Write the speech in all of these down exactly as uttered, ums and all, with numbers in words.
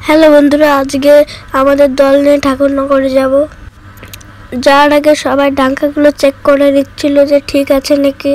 Hello বন্ধুরা, আজকে আমাদের দল নিয়ে ঠাকুরনগরে যাব। যাওয়ার আগে সবাই ডাঙ্কাগুলো চেক করে নিচ্ছিল যে ঠিক আছে নাকি।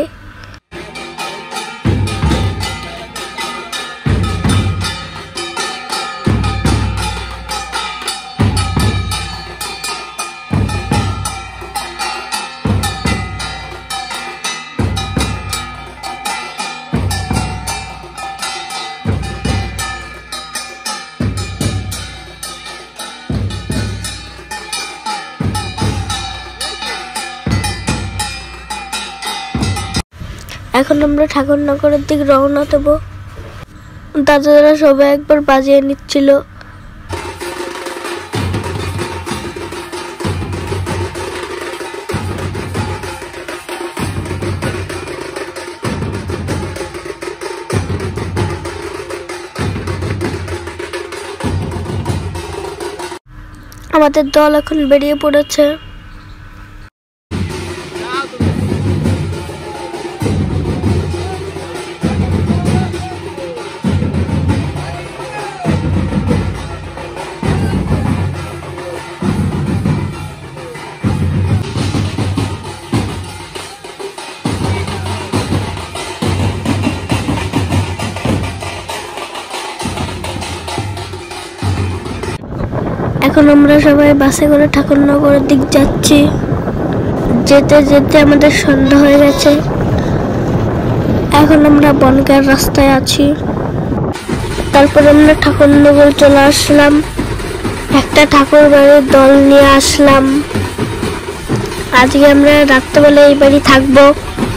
এখন আমরা ঠাকুরনগরের দিকে রওনা দেব। দাদারা সবাই একবার বাজিয়ে নিচ্ছিল। আমাদের দল এখন বেরিয়ে পড়েছে। এখন আমরা সবাই বাসে করে ঠাকুরনগরের দিক যাচ্ছি। যেতে যেতে আমাদের সন্ধ্যা হয়ে গেছে। এখন আমরা বনগাঁর রাস্তায় আছি। তারপর আমরা ঠাকুরনগর চলে আসলাম। একটা ঠাকুর বাড়ির দল নিয়ে আসলাম। আজকে আমরা রাত্রেবেলা এই বাড়ি থাকবো।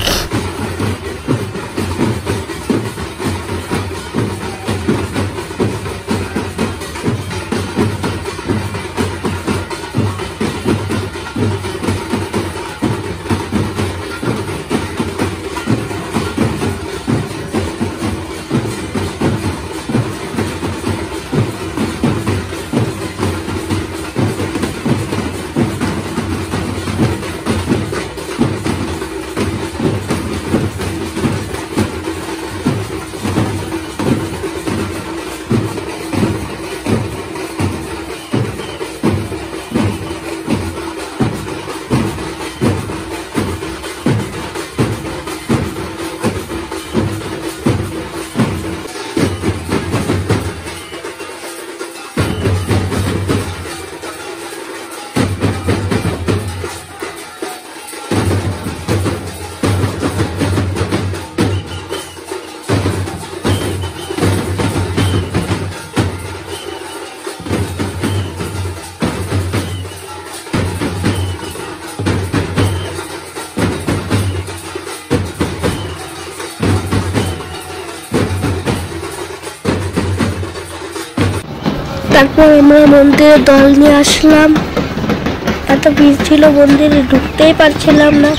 তারপর আমরা মন্দিরে দল নিয়ে আসলাম। এত ভিড় ছিল, মন্দিরে ঢুকতেই পারছিলাম না।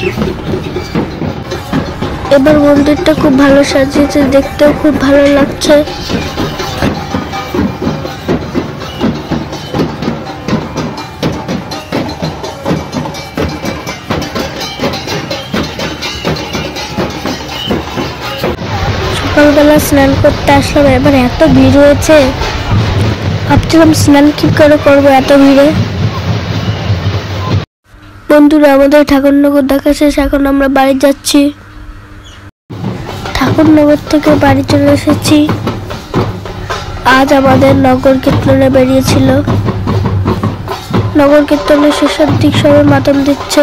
এবার মন্দিরটা খুব ভালো সাজিয়েছে, দেখতেও খুব ভালো লাগছে। সকালবেলা স্নান করতে আসলাম, এবার এত ভিড় হয়েছে, ভাবছিলাম স্নান কি করে করবো এত ভিড়ে। বন্ধুরা, আমাদের ঠাকুরনগর দেখা শেষ, এখন আমরা বাড়ি যাচ্ছি। ঠাকুরনগর থেকে বাড়ি চলে এসেছি। আজ আমাদের নগর কীর্তনে বেরিয়েছিল। নগর কীর্তনের শেষের দিক সবাই মাতম দিচ্ছে।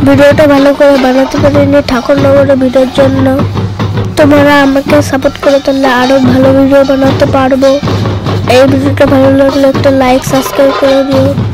ভিডিওটা ভালো করে বানাতে পারিনি ঠাকুরনগরের ভিডিওর জন্য। তোমরা আমাকে সাপোর্ট করে তাহলে আরো ভালো ভিডিও বানাতে পারবো। এই ভিডিওটা ভালো লাগলে একটা লাইক সাবস্ক্রাইব করে দিও।